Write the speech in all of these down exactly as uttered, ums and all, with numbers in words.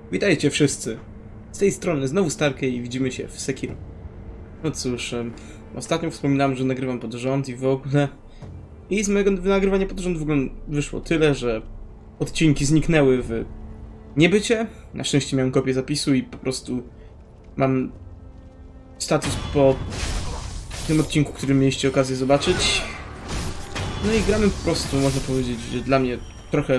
Witajcie wszyscy! Z tej strony znowu Starkey i widzimy się w Sekiro. No cóż, um, ostatnio wspominałem, że nagrywam pod rząd i w ogóle... I z mojego nagrywania pod rząd w ogóle wyszło tyle, że odcinki zniknęły w niebycie. Na szczęście miałem kopię zapisu i po prostu mam status po tym odcinku, który mieliście okazję zobaczyć. No i gramy po prostu, można powiedzieć, że dla mnie trochę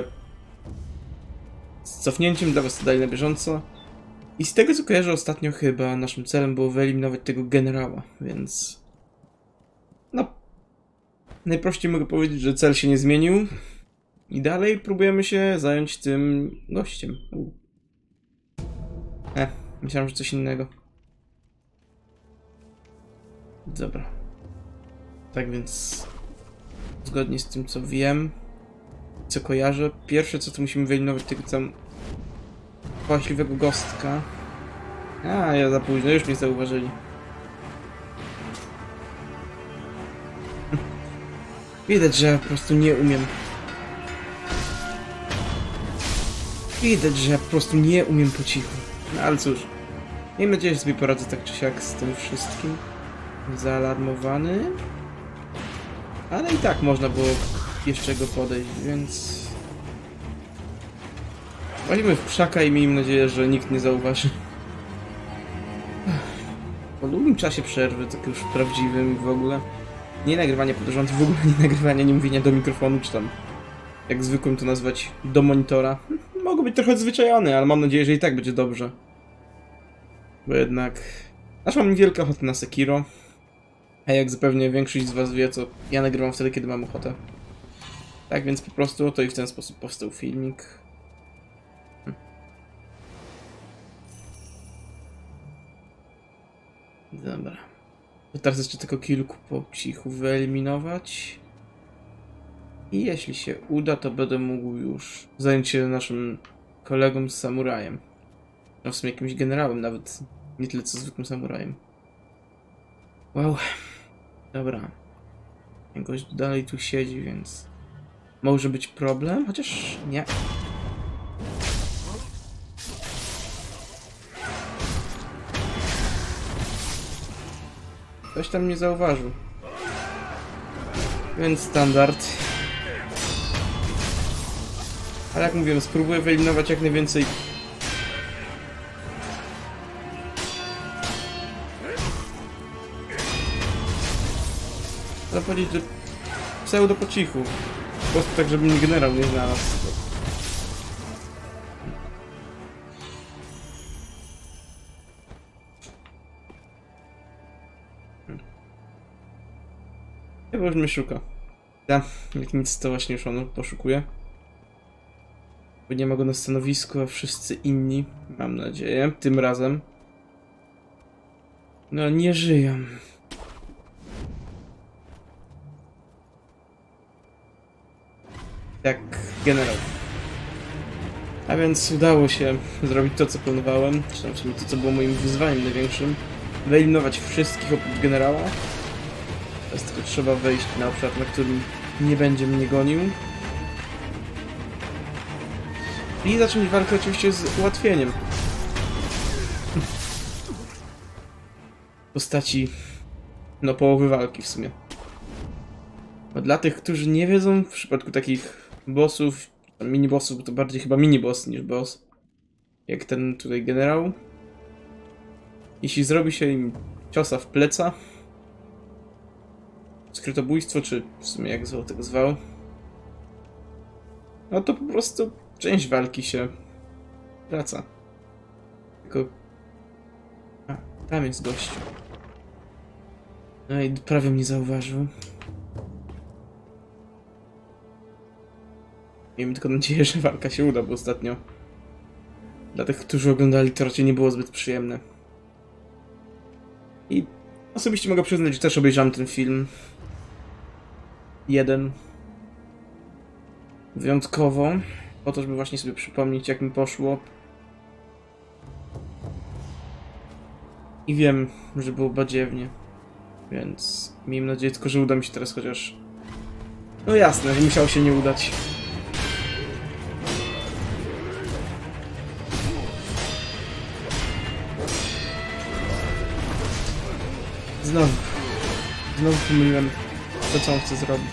z cofnięciem, dla was to dalej na bieżąco. I z tego co kojarzę ostatnio chyba naszym celem było wyeliminować tego generała, więc... No... Najprościej mogę powiedzieć, że cel się nie zmienił. I dalej próbujemy się zająć tym gościem. U. E, myślałem, że coś innego. Dobra. Tak więc... Zgodnie z tym co wiem, co kojarzę, pierwsze co to musimy wyeliminować tego tam hałaśliwego gostka. A, ja za późno, już mnie zauważyli. Widać, że ja po prostu nie umiem. Widać, że ja po prostu nie umiem po cichu. No ale cóż. Miejmy nadzieję, że sobie poradzę tak czy siak z tym wszystkim. Zaalarmowany. Ale i tak można było jeszcze go podejść, więc... Walimy w krzaka i miejmy nadzieję, że nikt nie zauważy. Po długim czasie przerwy, tak już prawdziwym i w ogóle... Nie nagrywania pod rząd, w ogóle nie nagrywania, nie mówienia do mikrofonu, czy tam... Jak zwykłym to nazwać, do monitora. Mogę być trochę odzwyczajony, ale mam nadzieję, że i tak będzie dobrze. Bo jednak... Aż mam niewielką ochotę na Sekiro. A jak zapewne większość z was wie, to ja nagrywam wtedy, kiedy mam ochotę. Tak więc po prostu to i w ten sposób powstał filmik. Hm. Dobra. To teraz jeszcze tylko kilku po cichu wyeliminować. I jeśli się uda, to będę mógł już zająć się naszym kolegą z samurajem. No w sumie jakimś generałem nawet. Nie tyle co zwykłym samurajem. Wow. Dobra. Jakoś dalej tu siedzi, więc... Może być problem? Chociaż nie. Ktoś tam nie zauważył. Więc standard. Ale jak mówiłem, spróbuję wyeliminować jak najwięcej... Chcę powiedzieć, że pseudo po cichu. Po prostu tak, żeby mnie generał nie znalazł. Hmm. Chyba już mnie szuka. Ja, jak nic to właśnie już on poszukuje. Bo nie ma go na stanowisku, a wszyscy inni, mam nadzieję, tym razem, no nie żyją. Jak generał. A więc udało się zrobić to, co planowałem, czy tam w sumie to, co było moim wyzwaniem największym. Wyeliminować wszystkich oprócz generała. Teraz tylko trzeba wejść na obszar, na którym nie będzie mnie gonił. I zacząć walkę oczywiście z ułatwieniem. W postaci... no połowy walki w sumie. Bo dla tych, którzy nie wiedzą, w przypadku takich bossów, mini-bossów, to bardziej chyba mini-boss niż boss, jak ten tutaj generał, jeśli zrobi się im ciosa w pleca, skrytobójstwo, czy w sumie jak zwał tego zwał, no to po prostu część walki się wraca. Tylko... A, tam jest gościu. No i prawie mnie zauważył. Miejmy tylko nadzieję, że walka się uda, bo ostatnio dla tych, którzy oglądali, to raczej nie było zbyt przyjemne. I osobiście mogę przyznać, że też obejrzałem ten film. Jeden. Wyjątkowo. Po to, żeby właśnie sobie przypomnieć, jak mi poszło. I wiem, że było badziewnie. Więc miejmy nadzieję tylko, że uda mi się teraz chociaż... No jasne, że musiało się nie udać. Znowu. Znowu pomyliłem to, co on chce zrobić.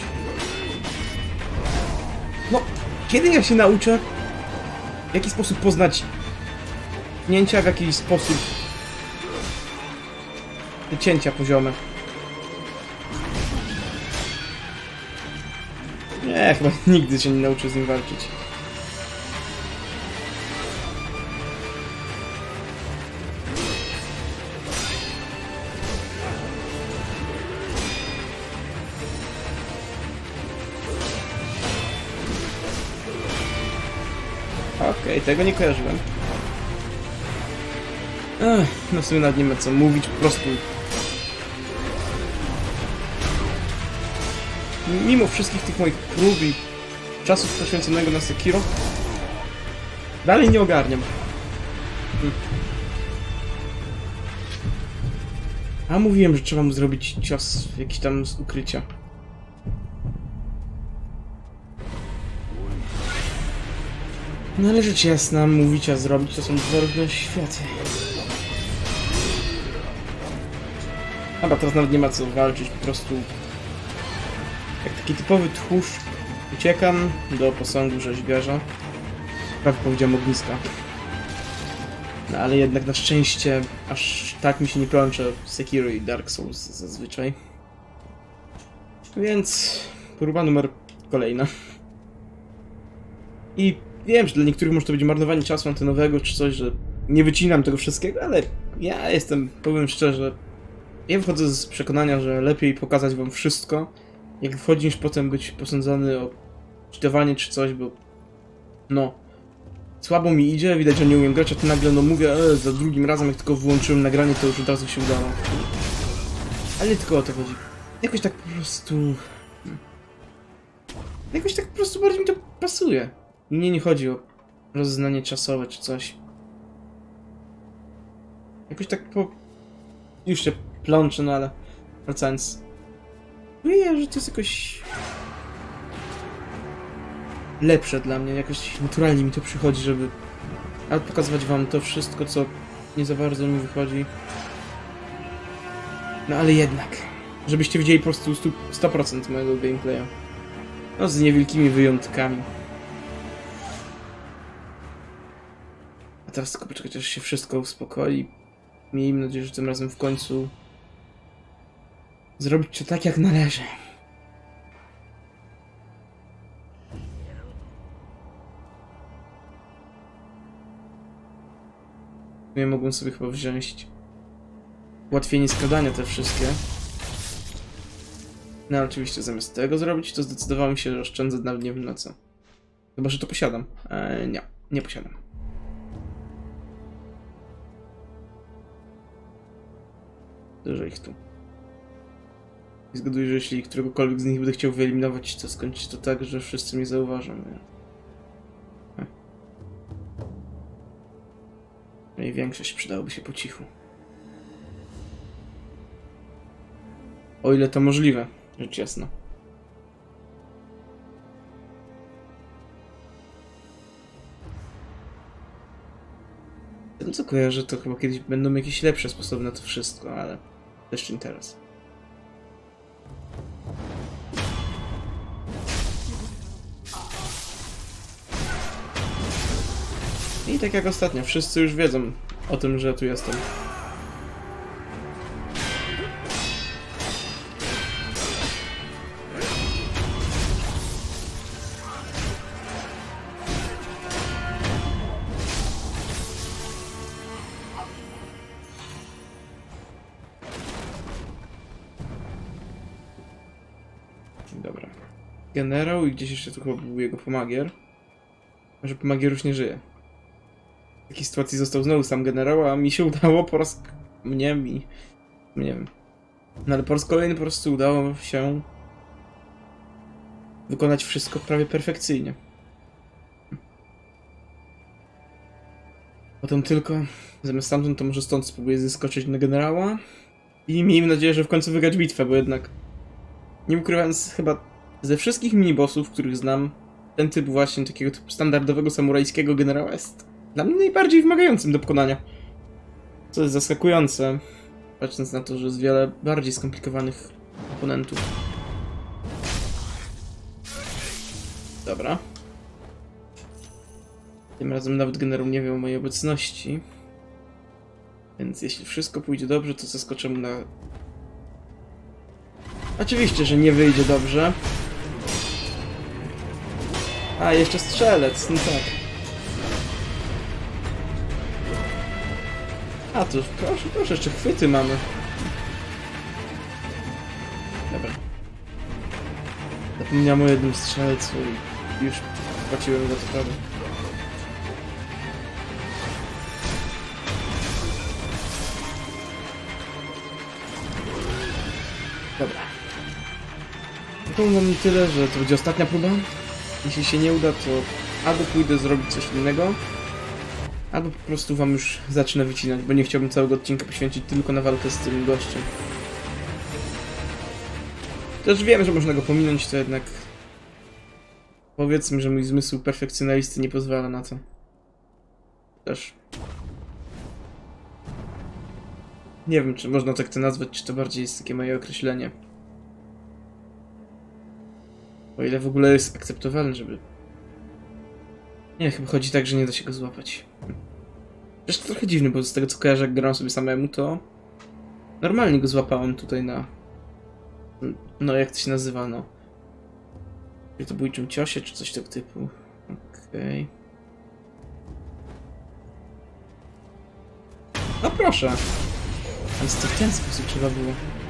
No, kiedy ja się nauczę, w jaki sposób poznać pnięcia, w jaki sposób te cięcia poziome. Nie, chyba nigdy się nie nauczę z nim walczyć. Okej, okay, tego nie kojarzyłem. Ech, no w sumie nawet nie ma co mówić, po prostu... Mimo wszystkich tych moich prób i czasów poświęconego na Sekiro, dalej nie ogarniam. Hm. A mówiłem, że trzeba mu zrobić cios jakiś tam z ukrycia. No ale rzecz jasna, mówić a zrobić to są dwa różne światy. Chyba teraz nawet nie ma co walczyć, po prostu... Jak taki typowy tchórz uciekam do posągu rzeźbiarza. Prawie powiedziałem ogniska. No ale jednak na szczęście aż tak mi się nie plącze Sekiro i Dark Souls zazwyczaj. Więc próba numer kolejna. I wiem, że dla niektórych może to być marnowanie czasu antenowego czy coś, że nie wycinam tego wszystkiego, ale ja jestem, powiem szczerze, ja wychodzę z przekonania, że lepiej pokazać wam wszystko, jak wchodzi, niż potem być posądzony o czytowanie czy coś, bo no, słabo mi idzie, widać, że nie umiem grać, a to nagle no mówię, e, za drugim razem jak tylko wyłączyłem nagranie, to już od razu się udało. Ale nie tylko o to chodzi. Jakoś tak po prostu... Jakoś tak po prostu bardziej mi to pasuje. I mnie nie chodzi o rozeznanie czasowe czy coś. Jakoś tak po... Już się plączę, no ale... Wracając... Czuję, że to jest jakoś... lepsze dla mnie, jakoś naturalnie mi to przychodzi, żeby... Ale pokazywać wam to wszystko, co nie za bardzo mi wychodzi. No ale jednak... Żebyście widzieli po prostu sto procent mojego gameplaya. No z niewielkimi wyjątkami. A teraz tylko poczekać, aż się wszystko uspokoi. Miejmy nadzieję, że tym razem w końcu zrobić to tak, jak należy. Ja mogłem sobie chyba wziąć ułatwienie składania te wszystkie. No ale oczywiście zamiast tego zrobić, to zdecydowałem się, że oszczędzę nawet nie wiem na co. Chyba, że to posiadam. Eee, nie, nie posiadam. Dużo ich tu. I zgaduję, że jeśli któregokolwiek z nich będę chciał wyeliminować, to skończy się to tak, że wszyscy mnie zauważą. Nie? No i większość przydałoby się po cichu. O ile to możliwe, rzecz jasna. Tego co kojarzę, to chyba kiedyś będą jakieś lepsze sposoby na to wszystko, ale jeszcze nie teraz. I tak jak ostatnio, wszyscy już wiedzą o tym, że tu jestem. Dobra. Generał i gdzieś jeszcze tu chyba był jego pomagier. Może pomagier już nie żyje. W takiej sytuacji został znowu sam generał, a mi się udało po raz... Mnie, mi... Nie wiem. No ale po raz kolejny po prostu udało się wykonać wszystko prawie perfekcyjnie. Potem tylko, zamiast stamtąd, to może stąd spróbuję zeskoczyć na generała i miejmy nadzieję, że w końcu wygrać bitwę, bo jednak nie ukrywając, chyba ze wszystkich minibossów, których znam, ten typ właśnie takiego typu standardowego samurajskiego generała jest dla mnie najbardziej wymagającym do pokonania. Co jest zaskakujące, Patrząc na to, że jest wiele bardziej skomplikowanych oponentów. Dobra. Tym razem nawet generał nie wie o mojej obecności. Więc jeśli wszystko pójdzie dobrze, to zaskoczę mu na... Oczywiście, że nie wyjdzie dobrze. A, jeszcze strzelec, no tak. A, to proszę, proszę, jeszcze chwyty mamy. Dobra. Zapomniałem o jednym strzelcu i już płaciłem za to prawo. Dobra. To mam tyle, że to będzie ostatnia próba. Jeśli się nie uda, to albo pójdę zrobić coś innego, albo po prostu wam już zacznę wycinać, bo nie chciałbym całego odcinka poświęcić tylko na walkę z tym gościem. Też wiem, że można go pominąć, to jednak... Powiedzmy, że mój zmysł perfekcjonalisty nie pozwala na to. Też... Nie wiem, czy można tak to nazwać, czy to bardziej jest takie moje określenie. O ile w ogóle jest akceptowalne, żeby... Nie, chyba chodzi tak, że nie da się go złapać. Zresztą to trochę dziwne, bo z tego co kojarzę, jak grałem sobie samemu, to... Normalnie go złapałem tutaj na... No, jak to się nazywa, no... Rytobójczym ciosie, czy coś tego typu. Okej... Okay. No proszę! Więc to w ten sposób trzeba było.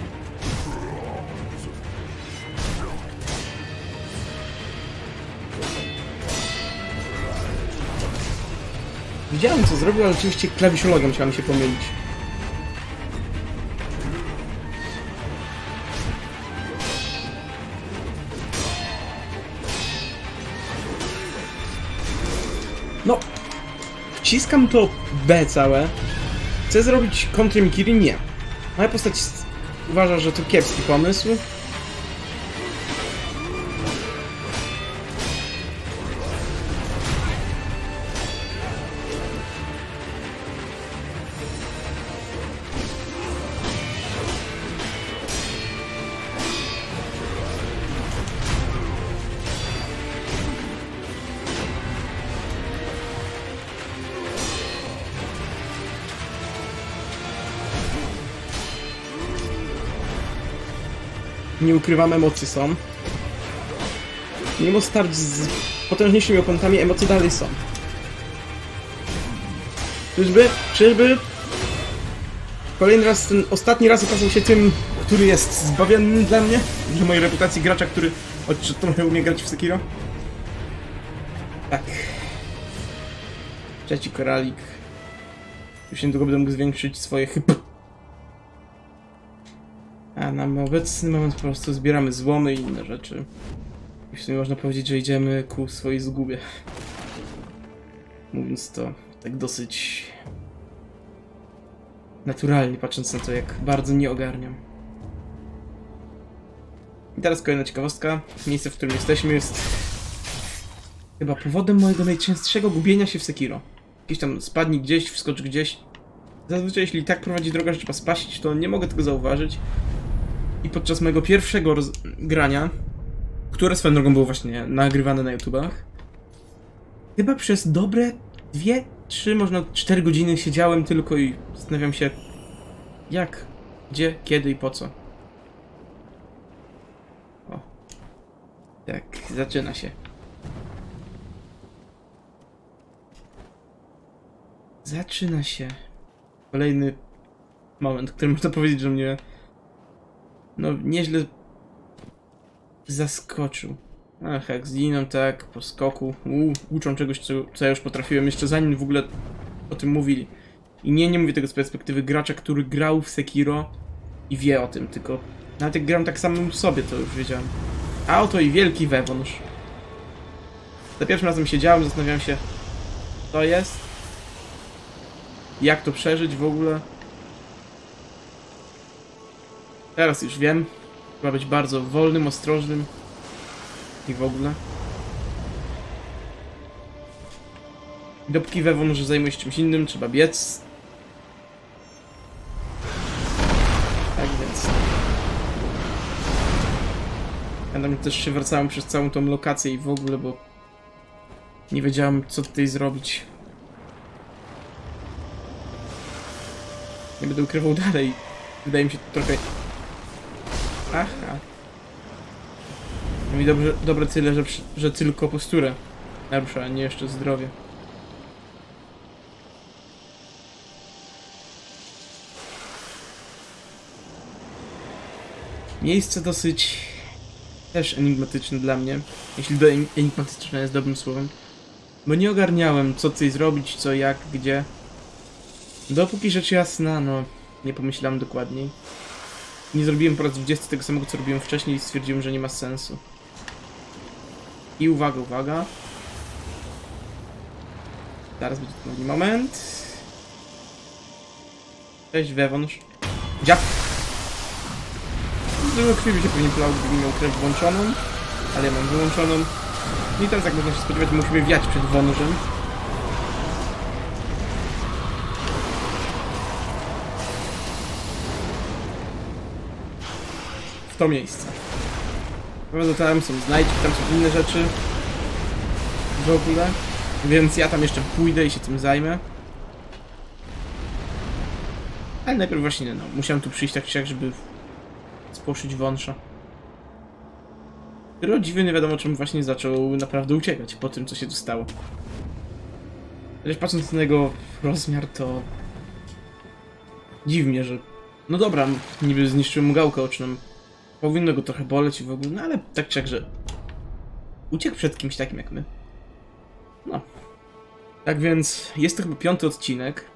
Widziałem, co zrobił, ale oczywiście klawiszologiem musiałem się pomylić. No! Wciskam to B całe. Chcę zrobić kontrę Mikiri? Nie. Moja postać uważa, że to kiepski pomysł. Nie ukrywam, emocje są. Mimo starć z potężniejszymi oponentami, emocje dalej są. Czyżby? Czyżby? Kolejny raz, ten ostatni raz okazał się tym, który jest zbawienny dla mnie, dla mojej reputacji gracza, który choć trochę umie grać w Sekiro. Tak. Trzeci koralik. Już niedługo będę mógł zwiększyć swoje chyba. A na obecny moment po prostu zbieramy złomy i inne rzeczy. I w sumie można powiedzieć, że idziemy ku swojej zgubie. Mówiąc to tak dosyć... naturalnie, patrząc na to, jak bardzo nie ogarniam. I teraz kolejna ciekawostka. Miejsce, w którym jesteśmy, jest... chyba powodem mojego najczęstszego gubienia się w Sekiro. Jakiś tam spadnij gdzieś, wskocz gdzieś. Zazwyczaj jeśli tak prowadzi droga, że trzeba spaść, to nie mogę tego zauważyć. I podczas mojego pierwszego grania, które swoją drogą było właśnie nagrywane na YouTubach, chyba przez dobre dwie, trzy, można cztery godziny siedziałem tylko i zastanawiam się, jak, gdzie, kiedy i po co. O. Tak, zaczyna się. Zaczyna się. Kolejny moment, który można powiedzieć, że mnie no nieźle zaskoczył. Ach, jak zginą tak, po skoku. Uu, uczą czegoś, co, co ja już potrafiłem jeszcze zanim w ogóle o tym mówili. I nie, nie mówię tego z perspektywy gracza, który grał w Sekiro i wie o tym, tylko nawet jak gram tak samym sobie, to już wiedziałem. A oto i wielki wewąż. Za pierwszym razem siedziałem, zastanawiałem się, co jest, jak to przeżyć w ogóle. Teraz już wiem. Trzeba być bardzo wolnym, ostrożnym. I w ogóle. Dopóki wewon, że zajmuje się czymś innym, trzeba biec. Ja tam też się wracałem przez całą tą lokację i w ogóle, bo nie wiedziałem, co tutaj zrobić. Nie będę ukrywał dalej. Wydaje mi się to trochę... Aha. Mi dobrze, dobre tyle, że, że tylko posturę narusza, a nie jeszcze zdrowie. Miejsce dosyć też enigmatyczne dla mnie, jeśli do enigmatyczne jest dobrym słowem, bo nie ogarniałem, co tutaj zrobić, co, jak, gdzie. Dopóki rzecz jasna, no, nie pomyślałem dokładniej. Nie zrobiłem po raz dwudziesty tego samego, co robiłem wcześniej i stwierdziłem, że nie ma sensu. I uwaga, uwaga. Zaraz będzie ten moment. Cześć, wewnątrz. Dziab! Dużo krwi by się pewnie plało, gdybym miał krew włączoną, ale ja mam wyłączoną. I teraz, jak można się spodziewać, musimy wiać przed wążem. W to miejsce. Prawda, tam są znajdźki, tam są inne rzeczy. W ogóle. Więc ja tam jeszcze pójdę i się tym zajmę. Ale najpierw właśnie, no, musiałem tu przyjść tak czy siak, żeby spłoszyć wąsza. Który o dziwnie nie wiadomo czemu właśnie zaczął naprawdę uciekać po tym, co się tu stało. Chociaż patrząc na jego rozmiar, to... Dziwi mnie, że... No dobra, niby zniszczyłem mu gałkę oczną. Powinno go trochę boleć i w ogóle, no ale tak czy jak, że... Uciekł przed kimś takim jak my. No. Tak więc jest to chyba piąty odcinek.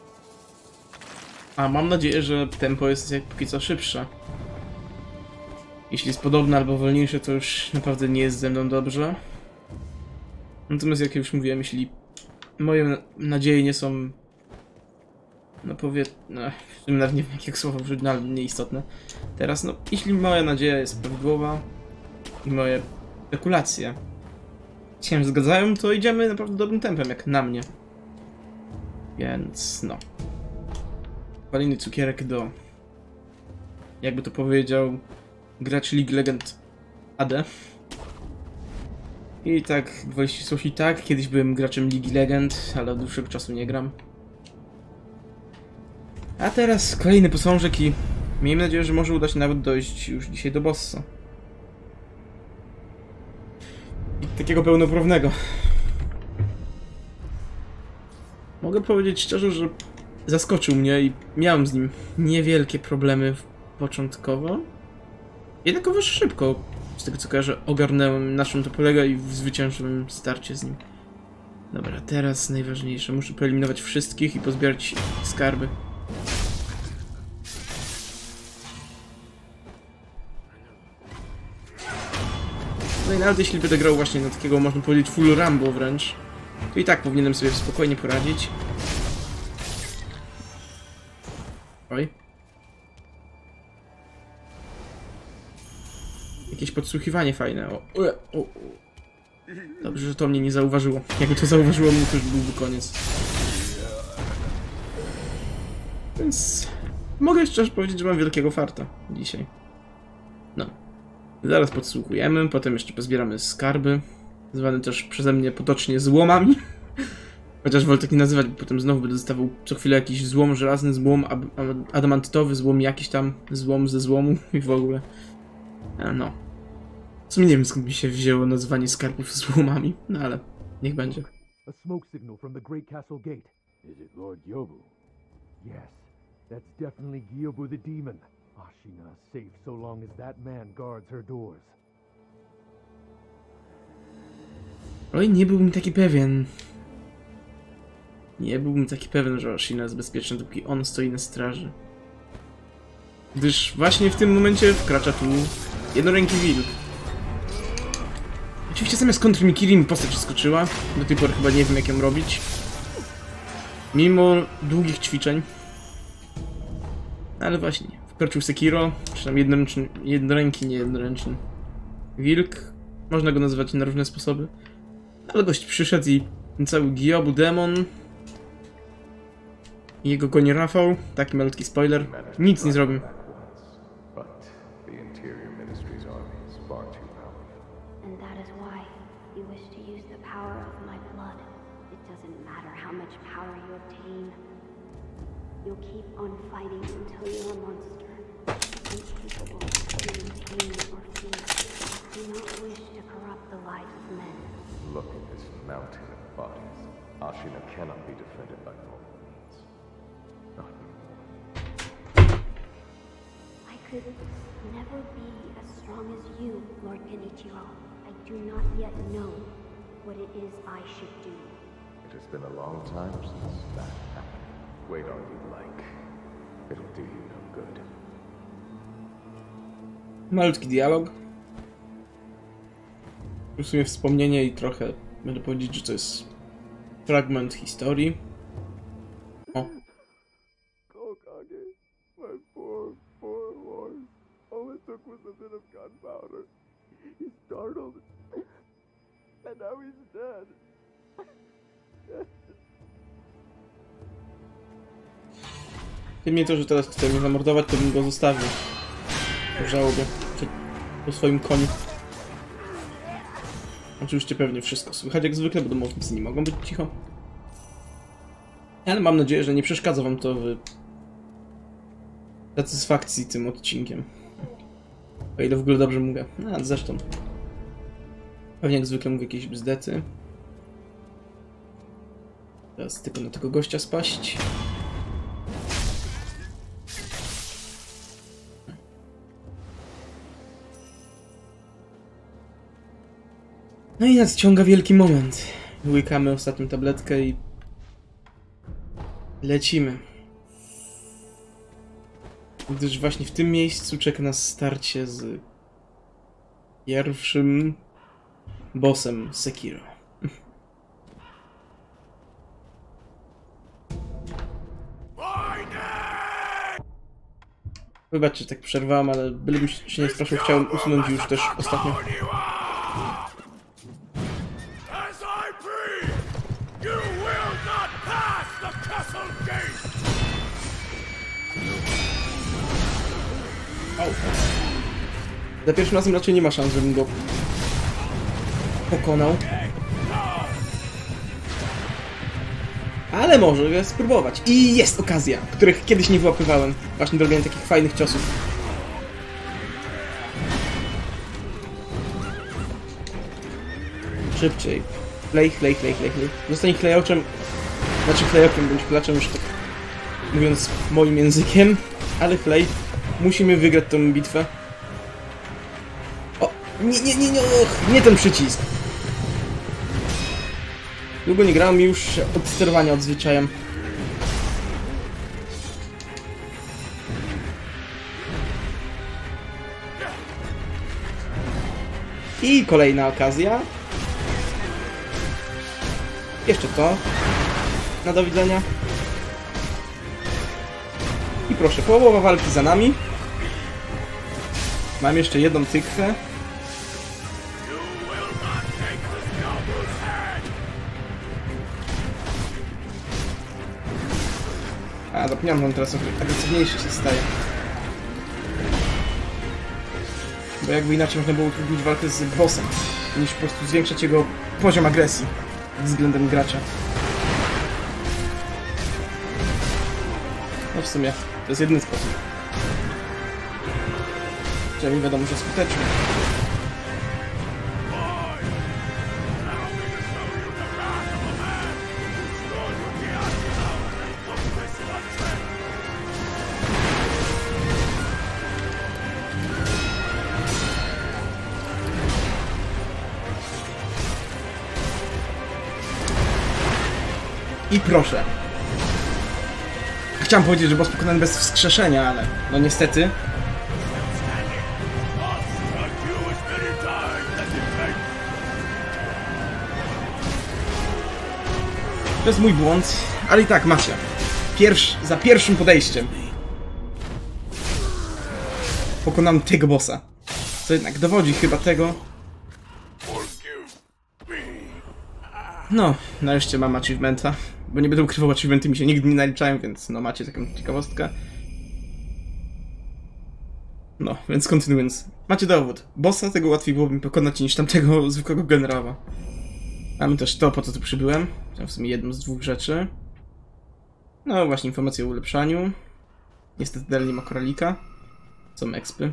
A mam nadzieję, że tempo jest jak póki co szybsze. Jeśli jest podobne albo wolniejsze, to już naprawdę nie jest ze mną dobrze. Natomiast jak już mówiłem, jeśli moje nadzieje nie są... No powie... No, w tym nawet nie wiem jakie słowo użyć, no ale nieistotne. Teraz, no, jeśli moja nadzieja jest prawidłowa i moje spekulacje się zgadzają, to idziemy naprawdę dobrym tempem, jak na mnie. Więc, no. Kolejny cukierek do... Jakby to powiedział... Gracz League Legend A D. I tak, gwoli ścisłości tak, kiedyś byłem graczem League Legend, ale od dłuższego czasu nie gram. A teraz kolejny posążek i miejmy nadzieję, że może uda się nawet dojść już dzisiaj do bossa. I takiego pełnoprawnego. Mogę powiedzieć szczerze, że zaskoczył mnie i miałem z nim niewielkie problemy początkowo. Jednakowoż szybko, z tego co kojarzę, ogarnąłem, na czym to polega i zwyciężyłem starcie z nim. Dobra, teraz najważniejsze. Muszę poeliminować wszystkich i pozbierać skarby. No i nawet jeśli będę grał właśnie na takiego, można powiedzieć, full Rambo wręcz, to i tak powinienem sobie spokojnie poradzić. Oj. Jakieś podsłuchiwanie fajne. O, o, o. Dobrze, że to mnie nie zauważyło. Jakby to zauważyło mnie, to już byłby koniec. Więc mogę szczerze powiedzieć, że mam wielkiego farta dzisiaj. No. Zaraz podsłuchujemy, potem jeszcze pozbieramy skarby, zwane też przeze mnie potocznie złomami. Chociaż wolę tak nie nazywać, bo potem znowu będę dostawał co chwilę jakiś złom żelazny, złom adamantowy, złom jakiś tam, złom ze złomu i w ogóle. A no. W sumie nie wiem, skąd mi się wzięło nazwanie skarbów złomami, no ale niech będzie. A smoke signal from the Great Castle Gate. Is it Lord Gyobu? Yes, that's definitely Gyobu the demon. Ashina safe so long as that man guards her doors. Oj, nie byłbym taki pewien. Nie byłbym taki pewien, że Ashina jest bezpieczna, dopóki on stoi na straży. Gdyż właśnie w tym momencie wkracza tu jednoręki wilk. Oczywiście zamiast kontry Mikiri mi postać skoczyła. Do tej pory chyba nie wiem, jak ją robić. Mimo długich ćwiczeń. Ale właśnie, wkroczył Sekiro, czy tam jednoręczny, jednoręki, nie jednoręczny wilk. Można go nazywać na różne sposoby. Ale gość przyszedł i ten cały Gyobu demon i jego goni Rafał, taki malutki spoiler, nic nie zrobił. But the Interior Ministry's army is far too tame. You'll keep on fighting until you're a monster, incapable of being tamed or feared. Do not wish to corrupt the lives of men. Look at this mountain of bodies. Ashina cannot be defended by normal means. Not anymore. I could never be as strong as you, Lord Genichiro. I do not yet know what it is I should do. It has been a long time since that happened. Wait all you like. It'll do you no good. Malutki dialog. W sumie wspomnienie i trochę będę powiedzieć, że to jest fragment historii. O. Kokage, my poor, poor lord. All it took was a bit of gunpowder. He startled, and now he's dead. Gdyby nie to, że teraz chce mnie zamordować, to bym go zostawił w żałobie po swoim koniu. Oczywiście pewnie wszystko słychać jak zwykle, bo domownicy nie mogą być cicho. Ale mam nadzieję, że nie przeszkadza wam to w satysfakcji tym odcinkiem. O ile w ogóle dobrze mówię. A zresztą. Pewnie jak zwykle mówię jakieś bzdety. Teraz tylko na tego gościa spaść. No i nadciąga wielki moment. Łykamy ostatnią tabletkę i lecimy. Gdyż właśnie w tym miejscu czeka nas starcie z pierwszym bossem Sekiro. Wybaczcie, tak przerwałem, ale bylebym się nie straszył, chciałem usunąć już też ostatnio. Au. Za pierwszym razem raczej nie ma szans, żebym go pokonał. Ale może spróbować. I jest okazja, których kiedyś nie wyłapywałem. Właśnie do robienia takich fajnych ciosów. Szybciej. Chlej, chlej, chlej, chlej, chlej. Zostań chlejoczem. Znaczy chlejokiem bądź chlaczem, już tak mówiąc moim językiem. Ale chlej. Musimy wygrać tę bitwę. O! Nie, nie, nie, nie, och, nie ten przycisk. Długo nie grałem i już od sterowania odzwyczajam. I kolejna okazja. Jeszcze to. Na do widzenia. I proszę, połowa walki za nami. Mam jeszcze jedną tykwę. A, zapomniałem, on teraz agresywniejszy się staje. Bo jakby inaczej można było utrudnić walkę z bossem, niż po prostu zwiększać jego poziom agresji względem gracza. No w sumie, to jest jedyny sposób. Przynajmniej wiadomo, że skuteczny. I proszę. Chciałem powiedzieć, że boss pokonany bez wskrzeszenia, ale no niestety. To jest mój błąd, ale i tak macie. Pierwsz, za pierwszym podejściem pokonam tego bossa. Co jednak dowodzi chyba tego. No, nareszcie mam achievementa. Bo nie będę ukrywał, achievementy mi się nigdy nie naliczają, więc no macie taką ciekawostkę. No, więc kontynuując. Macie dowód. Bossa tego łatwiej byłoby mi pokonać niż tamtego zwykłego generała. Mamy też to, po co tu przybyłem. W sumie jedną z dwóch rzeczy. No właśnie, informacje o ulepszaniu. Niestety dalej nie ma koralika. Są expy.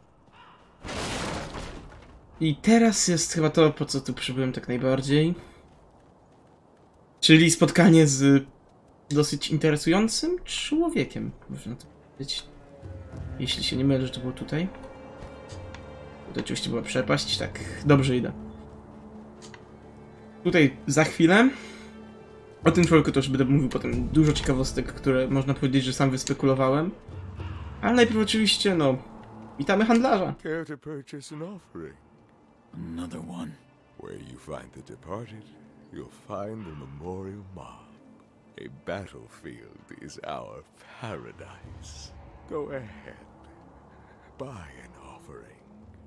I teraz jest chyba to, po co tu przybyłem tak najbardziej. Czyli spotkanie z dosyć interesującym człowiekiem, można to powiedzieć. Jeśli się nie mylę, że to było tutaj. To oczywiście była przepaść, tak dobrze idę. Tutaj za chwilę. O tym człowieku też będę mówił potem dużo ciekawostek, które można powiedzieć, że sam wyspekulowałem. Ale najpierw oczywiście, no, witamy handlarza. Care to purchase an offering? Another one. Where you find the departed, you'll find the memorial mob. A battlefield is our paradise. Go ahead. Buy an offering.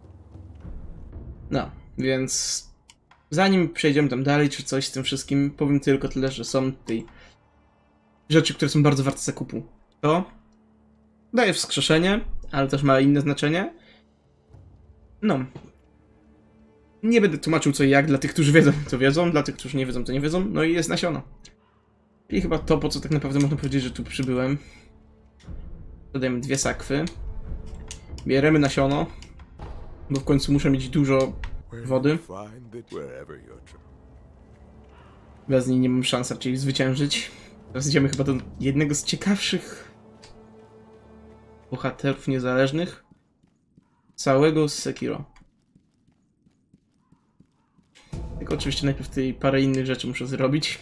No, więc zanim przejdziemy tam dalej, czy coś z tym wszystkim, powiem tylko tyle, że są tutaj rzeczy, które są bardzo warte zakupu. To daje wskrzeszenie, ale też ma inne znaczenie. No. Nie będę tłumaczył co i jak, dla tych, którzy wiedzą, to wiedzą, dla tych, którzy nie wiedzą, to nie wiedzą. No i jest nasiono. I chyba to, po co tak naprawdę można powiedzieć, że tu przybyłem. Dodajemy dwie sakwy. Bieremy nasiono, bo w końcu muszę mieć dużo wody. Bez niej nie mam szans raczej zwyciężyć. Teraz idziemy chyba do jednego z ciekawszych bohaterów niezależnych całego Sekiro. Tylko oczywiście najpierw tutaj parę innych rzeczy muszę zrobić.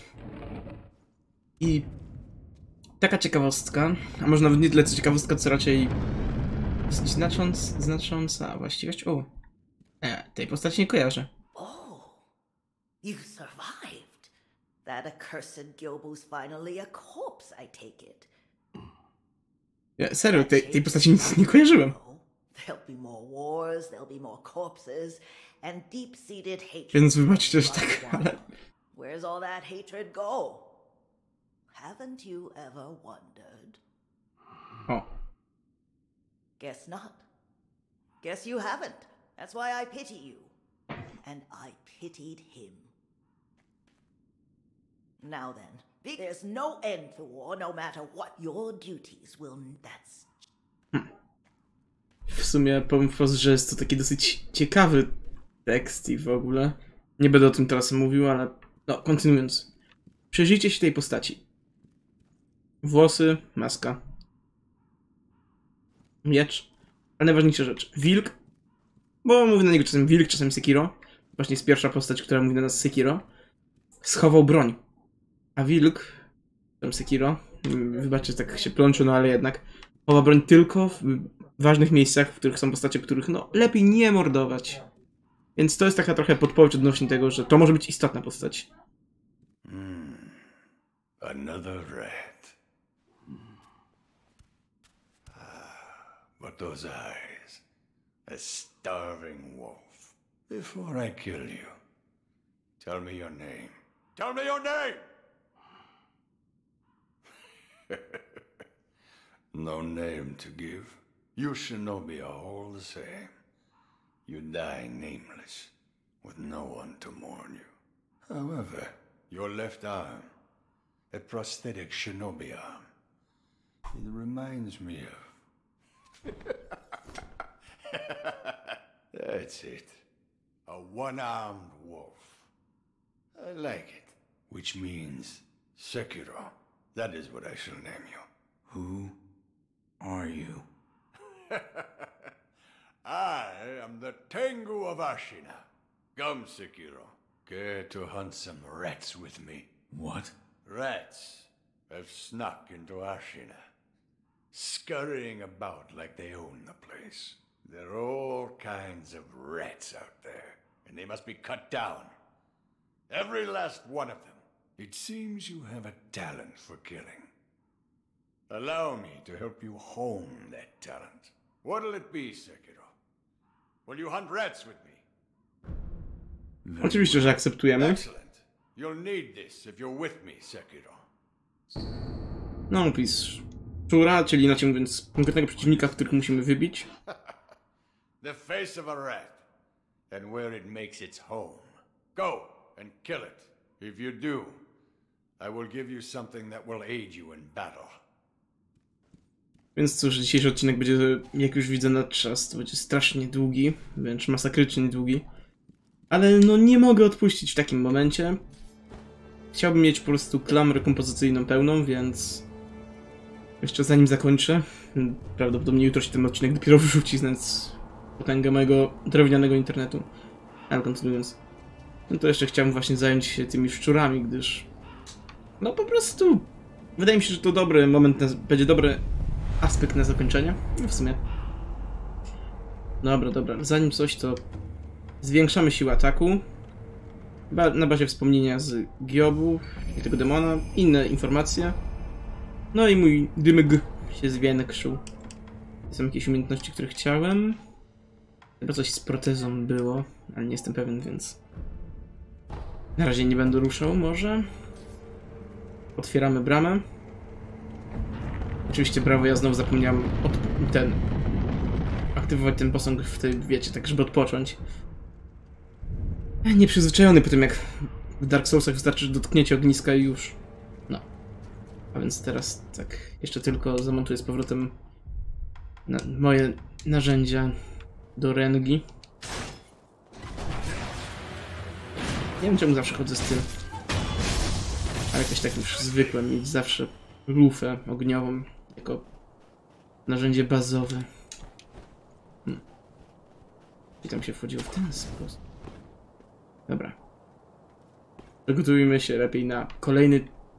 I taka ciekawostka, a może nawet nie tyle co ciekawostka, co raczej znacząc, znacząca właściwość. O, e, tej postaci nie kojarzę. Oh, you survived. That accursed Gyobu's finally a corpse, I take it. Ja, serio, tej, tej postaci nic nie kojarzyłem. There'll be more wars, there'll be more corpses, and deep-seated hatred. Więc wybaczcie, że tak, ale... Where's all that hatred go? Haven't you ever wondered? O. Guess not. Guess you haven't. That's why I pity you. And I pitied him. Now then, there's no end to war, no matter what your duties will... That's... W sumie powiem wprost, że jest to taki dosyć ciekawy tekst i w ogóle. Nie będę o tym teraz mówił, ale no, kontynuując. Przyjrzyjcie się tej postaci. Włosy, maska. Miecz. Ale najważniejsza rzecz. Wilk. Bo mówię na niego czasem wilk, czasem Sekiro. Właśnie jest pierwsza postać, która mówi na nas Sekiro. Schował broń. A wilk, czasem Sekiro, wybaczcie, tak się plączę, no ale jednak, chowa broń tylko w ważnych miejscach, w których są postacie, których no lepiej nie mordować. Więc to jest taka trochę podpowiedź odnośnie tego, że to może być istotna postać. Hmm. Another rat. Ah, but those eyes. A starving wolf. Before I kill you, tell me your name. Tell me your name! No name to give. You shinobi are all the same. You die nameless, with no one to mourn you. However, your left arm, a prosthetic shinobi arm, it reminds me of... That's it. A one-armed wolf. I like it. Which means Sekiro. That is what I shall name you. Who are you? I am the Tengu of Ashina. Come, Sekiro. Care to hunt some rats with me? What? Rats have snuck into Ashina, scurrying about like they own the place. There are all kinds of rats out there, and they must be cut down. Every last one of them. It seems you have a talent for killing. Allow me to help you hone that talent. What'll it be, Sekiro? Will you hunt rats with me? Oczywiście, że akceptujemy. Excellent. You'll need this if you're with me, Sekiro. No, opis szczura, czyli inaczej mówiąc konkretnego przeciwnika, których musimy wybić. The face of a rat, and where it makes its home. Go and kill it. If you do, I will give you something that will aid you in battle. Więc cóż, dzisiejszy odcinek będzie, jak już widzę na czas, to będzie strasznie długi, wręcz masakrycznie długi. Ale no nie mogę odpuścić w takim momencie. Chciałbym mieć po prostu klamrę kompozycyjną pełną, więc... Jeszcze zanim zakończę, prawdopodobnie jutro się ten odcinek dopiero wrzuci, znając potęgę mojego drewnianego internetu. Ale kontynuując, no to jeszcze chciałbym właśnie zająć się tymi szczurami, gdyż... No po prostu... Wydaje mi się, że to dobry moment, na, będzie dobry aspekt na zakończenie. No w sumie. Dobra, dobra. Zanim coś, to zwiększamy siłę ataku. Na bazie wspomnienia z Giobu i tego demona. Inne informacje. No i mój dymyg się zwiększył. Są jakieś umiejętności, które chciałem. Chyba coś z protezą było, ale nie jestem pewien, więc... Na razie nie będę ruszał, może. Otwieramy bramę. Oczywiście brawo, ja znowu zapomniałem od... ten... aktywować ten posąg w tej, wiecie, tak żeby odpocząć. Nieprzyzwyczajony po tym, jak w Dark Soulsach wystarczy, że dotkniecie ogniska i już. No. A więc teraz tak, jeszcze tylko zamontuję z powrotem na moje narzędzia do ręgi. Nie wiem, czemu zawsze chodzę z tym. Ale jakoś tak już zwykle mieć zawsze lufę ogniową jako narzędzie bazowe. Hmm. I tam się wchodziło w ten sposób. Dobra. Przygotujmy się lepiej na kolejny...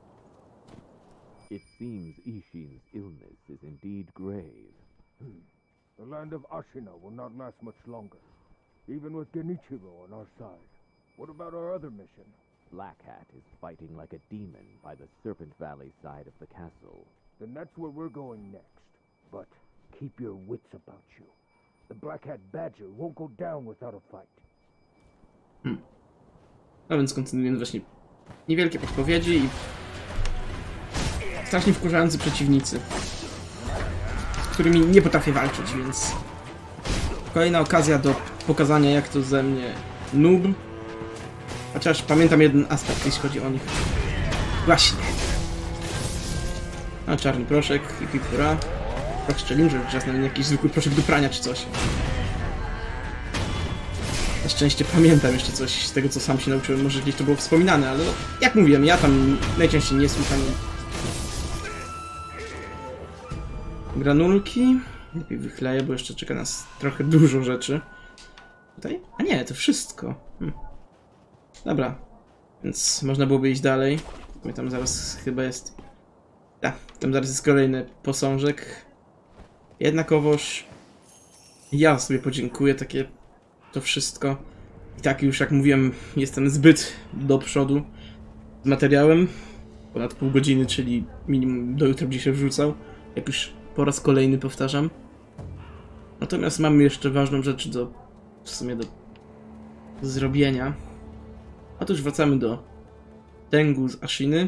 It seems Ishin's illness is indeed grave. Hmm. The land of Ashina will not last much longer, even with Genichiro on our side. What about our other mission? Black Hat is fighting like a demon by the Serpent Valley side of the castle. Then that's where we're going next. But keep your wits about you. The Black Hat Badger won't go down without a fight. Hmm. No więc kontynuując właśnie niewielkie podpowiedzi i strasznie wkurzający przeciwnicy, z którymi nie potrafię walczyć, więc kolejna okazja do pokazania, jak to ze mnie noob. Chociaż pamiętam jeden aspekt, jeśli chodzi o nich. Właśnie. A czarny proszek i piktura. Proch szczelin, że czas na jakiś zwykły proszek do prania czy coś. Na szczęście pamiętam jeszcze coś z tego, co sam się nauczyłem. Może gdzieś to było wspominane, ale no, jak mówiłem, ja tam najczęściej nie słucham. Granulki. Lepiej wychleję, bo jeszcze czeka nas trochę dużo rzeczy. Tutaj? A nie, to wszystko. Hm. Dobra, więc można byłoby iść dalej. I tam zaraz chyba jest... Tak, tam zaraz jest kolejny posążek. Jednakowoż ja sobie podziękuję, takie to wszystko. I tak już jak mówiłem, jestem zbyt do przodu z materiałem. Ponad pół godziny, czyli minimum do jutra będzie się wrzucał. Jak już po raz kolejny powtarzam. Natomiast mamy jeszcze ważną rzecz do... w sumie do zrobienia. Otóż wracamy do Tengu z Ashiny.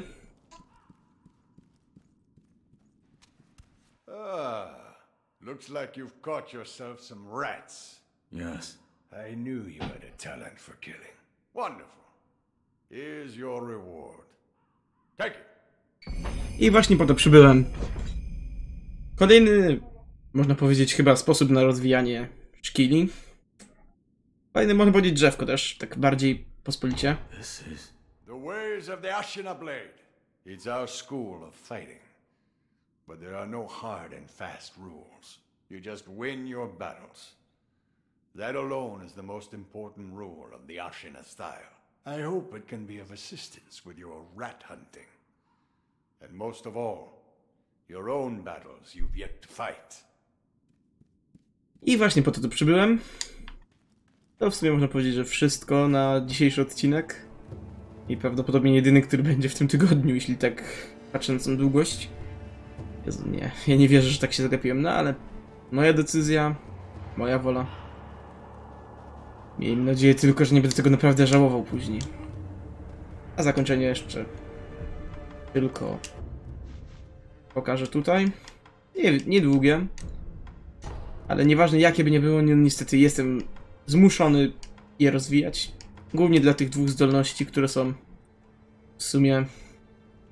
Ah, looks like you've caught yourself some rats. Yes. I knew you had a talent for killing. Wonderful. Here's your reward. Take it. I właśnie po to przybyłem. Kolejny, można powiedzieć, chyba sposób na rozwijanie szkili. Kolejny, można powiedzieć, drzewko też, tak bardziej pospolicie. This is... The ways of the Ashina Blade. It's our school of fighting. But there are no hard and fast rules. You just win your battles. That alone is the most important rule of the Ashina style. I hope it can be of assistance with your rat hunting. And most of all, your own battles you've yet to fight. I właśnie po to tu przybyłem. To w sumie można powiedzieć, że wszystko na dzisiejszy odcinek. I prawdopodobnie jedyny, który będzie w tym tygodniu, jeśli tak patrzę na tą długość. Jezu, nie, ja nie wierzę, że tak się zagapiłem, no ale moja decyzja, moja wola. Miejmy nadzieję tylko, że nie będę tego naprawdę żałował później. A zakończenie jeszcze tylko pokażę tutaj. Nie, niedługie. Ale nieważne jakie by nie było, ni niestety jestem zmuszony je rozwijać. Głównie dla tych dwóch zdolności, które są w sumie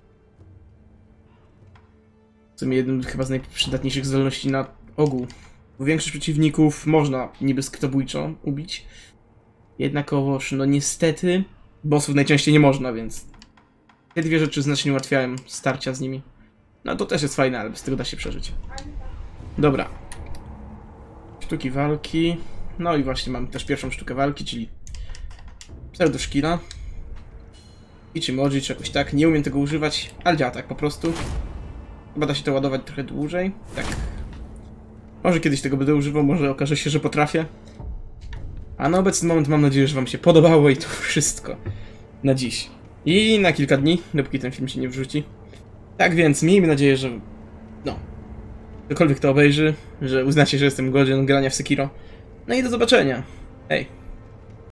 W sumie jednym chyba z najprzydatniejszych zdolności na ogół. Bo większość przeciwników można niby skrytobójczo ubić. Jednakowoż, no niestety, bossów najczęściej nie można, więc te dwie rzeczy znacznie ułatwiają starcia z nimi. No to też jest fajne, ale bez tego da się przeżyć. Dobra. Sztuki walki. No i właśnie mamy też pierwszą sztukę walki, czyli pseudoszkila. I czy Moji, czy jakoś tak. Nie umiem tego używać, ale działa tak po prostu. Chyba da się to ładować trochę dłużej. Tak. Może kiedyś tego będę używał, może okaże się, że potrafię. A na obecny moment mam nadzieję, że wam się podobało i to wszystko na dziś. I na kilka dni, dopóki ten film się nie wrzuci. Tak więc miejmy nadzieję, że no, ktokolwiek to obejrzy, że uznacie, że jestem godzien grania w Sekiro. No i do zobaczenia. Hej.